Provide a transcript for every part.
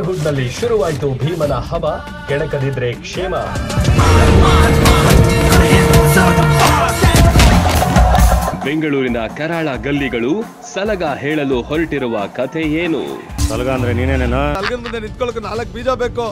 Sandalwood ನಲ್ಲಿ ಶುರುವಾಯಿತು ಭೀಮನ ಹವ, ಕೆಣಕದಿದ್ರೆ ಕ್ಷೇಮ. ಬೆಂಗಳೂರಿನ ಕರಾಳ ಗಲ್ಲಿಗಳು ಸಲಗ ಹೇಳಲು ಹೊರಟಿರುವ ಕಥೆ ಏನು? ಸಲಗ ಅಂದ್ರೆ ನೀನೇನೇನೋ ಮುಂದೆ ನಿಂತ್ಕೊಳ್ಳೋಕೆ 4 ಬೀಜ ಬೇಕು.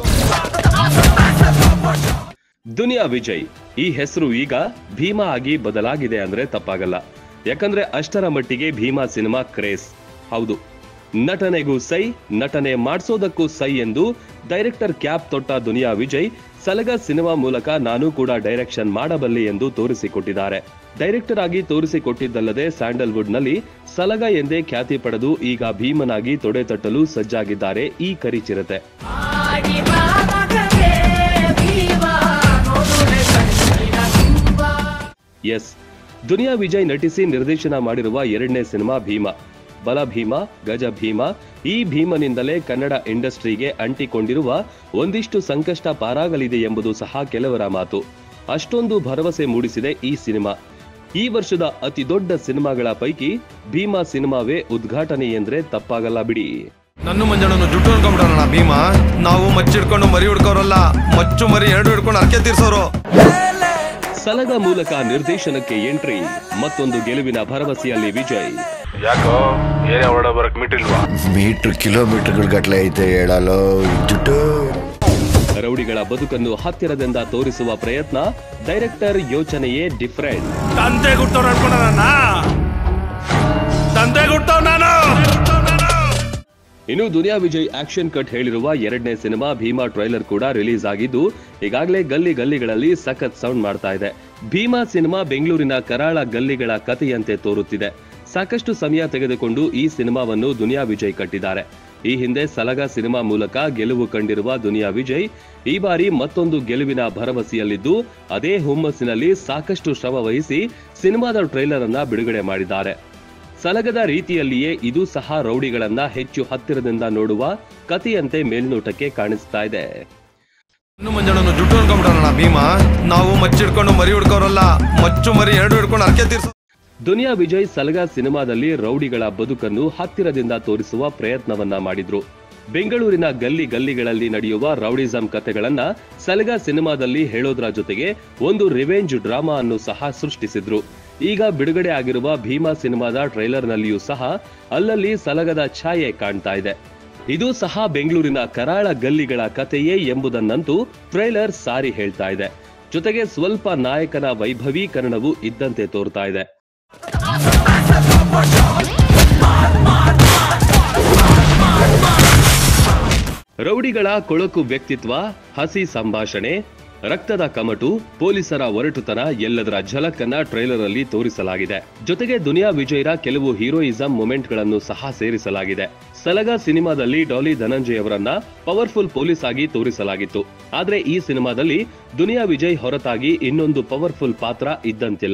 ದುನಿಯಾ ವಿಜಯ್ ಈ ಹೆಸರು ಈಗ ಭೀಮಾ ಆಗಿ ಬದಲಾಗಿದೆ ಅಂದ್ರೆ ತಪ್ಪಾಗಲ್ಲ. ಯಾಕಂದ್ರೆ ಅಷ್ಟರ ಮಟ್ಟಿಗೆ ಭೀಮಾ ಸಿನಿಮಾ ಕ್ರೇಜ್. ಹೌದು, ನಟನೆಗೂ ಸೈ, ನಟನೆ ಮಾಡಿಸೋದಕ್ಕೂ ಸೈ ಎಂದು ಡೈರೆಕ್ಟರ್ ಕ್ಯಾಪ್ ತೊಟ್ಟ ದುನಿಯಾ ವಿಜಯ್ ಸಲಗ ಸಿನಿಮಾ ಮೂಲಕ ನಾನು ಕೂಡ ಡೈರೆಕ್ಷನ್ ಮಾಡಬಲ್ಲೆ ಎಂದು ತೋರಿಸಿಕೊಟ್ಟಿದ್ದಾರೆ. ಡೈರೆಕ್ಟರ್ ಆಗಿ ತೋರಿಸಿಕೊಟ್ಟಿದ್ದಲ್ಲದೆ ಸ್ಯಾಂಡಲ್ವುಡ್ ನಲ್ಲಿ ಸಲಗ ಎಂದೇ ಖ್ಯಾತಿ ಪಡೆದು ಈಗ ಭೀಮನಾಗಿ ತೊಡೆ ತಟ್ಟಲು ಸಜ್ಜಾಗಿದ್ದಾರೆ ಈ ಕರಿಚಿರತೆ. ಎಸ್, ದುನಿಯಾ ವಿಜಯ್ ನಟಿಸಿ ನಿರ್ದೇಶನ ಮಾಡಿರುವ 2ನೇ ಸಿನಿಮಾ ಭೀಮಾ. ಬಲ ಭೀಮಾ, ಗಜ ಭೀಮಾ. ಈ ಭೀಮನಿಂದಲೇ ಕನ್ನಡ ಇಂಡಸ್ಟ್ರಿಗೆ ಅಂಟಿಕೊಂಡಿರುವ ಒಂದಿಷ್ಟು ಸಂಕಷ್ಟ ಪಾರಾಗಲಿದೆ ಎಂಬುದು ಸಹ ಕೆಲವರ ಮಾತು. ಅಷ್ಟೊಂದು ಭರವಸೆ ಮೂಡಿಸಿದೆ ಈ ಸಿನಿಮಾ. ಈ ವರ್ಷದ ಅತಿ ದೊಡ್ಡ ಸಿನಿಮಾಗಳ ಪೈಕಿ ಭೀಮಾ ಸಿನಿಮಾವೇ ಉದ್ಘಾಟನೆ ಎಂದ್ರೆ ತಪ್ಪಾಗಲ್ಲ ಬಿಡಿ. ನನ್ನ ಮಂಜಣ್ಣನು ಜುಟ್ಟು ಹಿಡ್ಕೊಂಡ್ಬಿಡೋಣ ಭೀಮಾ. ನಾವು ಮಚ್ಚಿಡ್ಕೊಂಡು ಮರಿ ಹಿಡ್ಕೋರಲ್ಲ, ಮಚ್ಚು ಮರಿ 2 ಹಿಡ್ಕೊಂಡು ಅರ್ಕೆ ತೀರ್ಸೋರು. ಸಲಗ ಮೂಲಕ ನಿರ್ದೇಶನಕ್ಕೆ ಎಂಟ್ರಿ, ಮತ್ತೊಂದು ಗೆಲುವಿನ ಭರವಸೆಯಲ್ಲಿ ವಿಜಯ್. ಯಾಕೋ ಏನೇ ಹೊರಡ ಬರಕ್ ಮೀಟಿಲ್ವಾ? ಮೀಟರ್ ಕಿಲೋಮೀಟರ್ಗಳ ಗಟ್ಲೆ ಐತೆ ಹೇಳಲು. ರೌಡಿಗಳ ಬದುಕನ್ನು ಹತ್ತಿರದಿಂದ ತೋರಿಸುವ ಪ್ರಯತ್ನ. ಡೈರೆಕ್ಟರ್ ಯೋಚನೆಯೇ ಡಿಫರೆಂಟ್. ತಂದೆ ಗುಟ್ಟವ್ರು ಅನ್ಕೊಂಡ ತಂದೆ ಗುಟ್ಟವ್ ನಾನು. ಇನ್ನು ದುನಿಯಾ ವಿಜಯ್ ಆಕ್ಷನ್ ಕಟ್ ಹೇಳಿರುವ 2ನೇ ಸಿನಿಮಾ ಭೀಮಾ ಟ್ರೈಲರ್ ಕೂಡ ರಿಲೀಸ್ ಆಗಿದ್ದು ಈಗಾಗಲೇ ಗಲ್ಲಿಗಳಲ್ಲಿ ಸಖತ್ ಸೌಂಡ್ ಮಾಡ್ತಾ ಇದೆ. ಭೀಮಾ ಸಿನಿಮಾ ಬೆಂಗಳೂರಿನ ಕರಾಳ ಗಲ್ಲಿಗಳ ಕಥೆಯಂತೆ ತೋರುತ್ತಿದೆ. ಸಾಕಷ್ಟು ಸಮಯ ತೆಗೆದುಕೊಂಡು ಈ ಸಿನಿಮಾವನ್ನು ದುನಿಯಾ ವಿಜಯ್ ಕಟ್ಟಿದ್ದಾರೆ. ಈ ಹಿಂದೆ ಸಲಗ ಸಿನಿಮಾ ಮೂಲಕ ಗೆಲುವು ಕಂಡಿರುವ ದುನಿಯಾ ವಿಜಯ್ ಈ ಬಾರಿ ಮತ್ತೊಂದು ಗೆಲುವಿನ ಭರವಸೆಯಲ್ಲಿದ್ದು ಅದೇ ಹುಮ್ಮಸ್ಸಿನಲ್ಲಿ ಸಾಕಷ್ಟು ಶ್ರಮ ವಹಿಸಿ ಸಿನಿಮಾದ ಟ್ರೈಲರ್ ಅನ್ನ ಬಿಡುಗಡೆ ಮಾಡಿದ್ದಾರೆ. ಸಲಗದ ರೀತಿಯಲ್ಲಿಯೇ ಇದು ಸಹ ರೌಡಿಗಳನ್ನ ಹೆಚ್ಚು ಹತ್ತಿರದಿಂದ ನೋಡುವ ಕಥೆಯಂತೆ ಮೇಲ್ನೋಟಕ್ಕೆ ಕಾಣಿಸ್ತಾ ಇದೆ. ಮಂಜಣ್ಣನು ಜುಟ್ಟು ಹಿಡ್ಕೊಂಡ್ಬಿಡೋಣ ಭೀಮಾ. ನಾವು ಮಚ್ಚಿಡ್ಕೊಂಡು ಮರಿ ಹಿಡ್ಕೋರಲ್ಲ, ಮಚ್ಚು ಮರಿ 2 ಹಿಡ್ಕೊಂಡು ಅರ್ಕೆ ತೀರ್ಸೋ. ದುನಿಯಾ ವಿಜಯ್ ಸಲಗ ಸಿನಿಮಾದಲ್ಲಿ ರೌಡಿಗಳ ಬದುಕನ್ನು ಹತ್ತಿರದಿಂದ ತೋರಿಸುವ ಪ್ರಯತ್ನವನ್ನ ಮಾಡಿದ್ರು. ಬೆಂಗಳೂರಿನ ಗಲ್ಲಿಗಳಲ್ಲಿ ನಡೆಯುವ ರೌಡಿಸಂ ಕಥೆಗಳನ್ನ ಸಲಗ ಸಿನಿಮಾದಲ್ಲಿ ಹೇಳೋದ್ರ ಜೊತೆಗೆ ಒಂದು ರಿವೆಂಜ್ ಡ್ರಾಮಾ ಅನ್ನು ಸಹ ಸೃಷ್ಟಿಸಿದ್ರು. ಈಗ ಬಿಡುಗಡೆ ಆಗಿರುವ ಭೀಮಾ ಸಿನಿಮಾದ ಟ್ರೈಲರ್ ನಲ್ಲಿಯೂ ಸಹ ಅಲ್ಲಲ್ಲಿ ಸಲಗದ ಛಾಯೆ ಕಾಣ್ತಾ ಇದೆ. ಇದು ಸಹ ಬೆಂಗಳೂರಿನ ಕರಾಳ ಗಲ್ಲಿಗಳ ಕಥೆಯೇ ಎಂಬುದನ್ನಂತೂ ಟ್ರೈಲರ್ ಸಾರಿ ಹೇಳ್ತಾ ಇದೆ. ಜೊತೆಗೆ ಸ್ವಲ್ಪ ನಾಯಕನ ವೈಭವೀಕರಣವೂ ಇದ್ದಂತೆ ತೋರ್ತಾ ಇದೆ. ರೌಡಿಗಳ ಕೊಳಕು ವ್ಯಕ್ತಿತ್ವ, ಹಸಿ ಸಂಭಾಷಣೆ, ರಕ್ತದ ಕಮಟು, ಪೊಲೀಸರ ಒರಟುತನ ಎಲ್ಲದರ ಝಲಕನ್ನ ಟ್ರೈಲರ್ ಅಲ್ಲಿ ತೋರಿಸಲಾಗಿದೆ. ಜೊತೆಗೆ ದುನಿಯಾ ವಿಜಯ್ರ ಕೆಲವು ಹೀರೋಯಿಸಂ ಮೊಮೆಂಟ್ಗಳನ್ನು ಸಹ ಸೇರಿಸಲಾಗಿದೆ. ಸಲಗ ಸಿನಿಮಾದಲ್ಲಿ ಡಾಲಿ ಧನಂಜಯ್ ಅವರನ್ನ ಪವರ್ಫುಲ್ ಪೊಲೀಸ್ ಆಗಿ ತೋರಿಸಲಾಗಿತ್ತು. ಆದ್ರೆ ಈ ಸಿನಿಮಾದಲ್ಲಿ ದುನಿಯಾ ವಿಜಯ್ ಹೊರತಾಗಿ ಇನ್ನೊಂದು ಪವರ್ಫುಲ್ ಪಾತ್ರ ಇದ್ದಂತಿಲ್ಲ.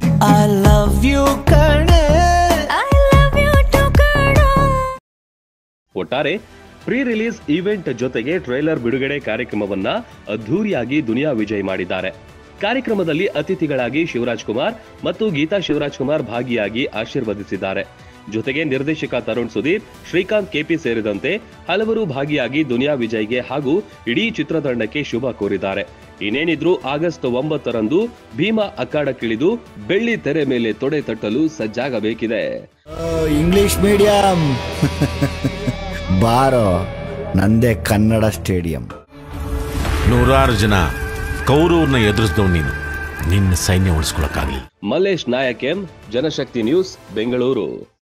ಒಟ್ಟಾರೆ ಪ್ರೀ ರಿಲೀಸ್ ಈವೆಂಟ್ ಜೊತೆಗೆ ಟ್ರೈಲರ್ ಬಿಡುಗಡೆ ಕಾರ್ಯಕ್ರಮವನ್ನ ಅದ್ಧೂರಿಯಾಗಿ ದುನಿಯಾ ವಿಜಯ್ ಮಾಡಿದ್ದಾರೆ. ಕಾರ್ಯಕ್ರಮದಲ್ಲಿ ಅತಿಥಿಗಳಾಗಿ ಶಿವರಾಜ್ ಕುಮಾರ್ ಮತ್ತು ಗೀತಾ ಶಿವರಾಜ್ ಕುಮಾರ್ ಭಾಗಿಯಾಗಿ ಆಶೀರ್ವದಿಸಿದ್ದಾರೆ. ಜೊತೆಗೆ ನಿರ್ದೇಶಕ ತರುಣ್ ಸುಧೀರ್, ಶ್ರೀಕಾಂತ್ ಕೆಪಿ ಸೇರಿದಂತೆ ಹಲವರು ಭಾಗಿಯಾಗಿ ದುನಿಯಾ ವಿಜಯ್ಗೆ ಹಾಗೂ ಇಡೀ ಚಿತ್ರತಂಡಕ್ಕೆ ಶುಭ ಕೋರಿದ್ದಾರೆ. ಇನ್ನೇನಿದ್ರು ಆಗಸ್ಟ್ 9ರಂದು ಭೀಮಾ ಅಖಾಡಕ್ಕಿಳಿದು ಬೆಳ್ಳಿ ತೆರೆ ಮೇಲೆ ತೊಡೆ ತಟ್ಟಲು ಸಜ್ಜಾಗಬೇಕಿದೆ. ಇಂಗ್ಲಿಷ್ ಮೀಡಿಯಂ ಬಾರೋ, ನಂದೇ ಕನ್ನಡ ಸ್ಟೇಡಿಯಂ. 100 ಜನ ಕೌರವ್ರನ್ನ ಎದುರಿಸಿದವ್ ನೀನು, ನಿನ್ನ ಸೈನ್ಯ ಉಳಿಸ್ಕೊಳಕ್ಕಾಗಲಿ. Mallesh Nayak M, Janashakti news, Bengaluru.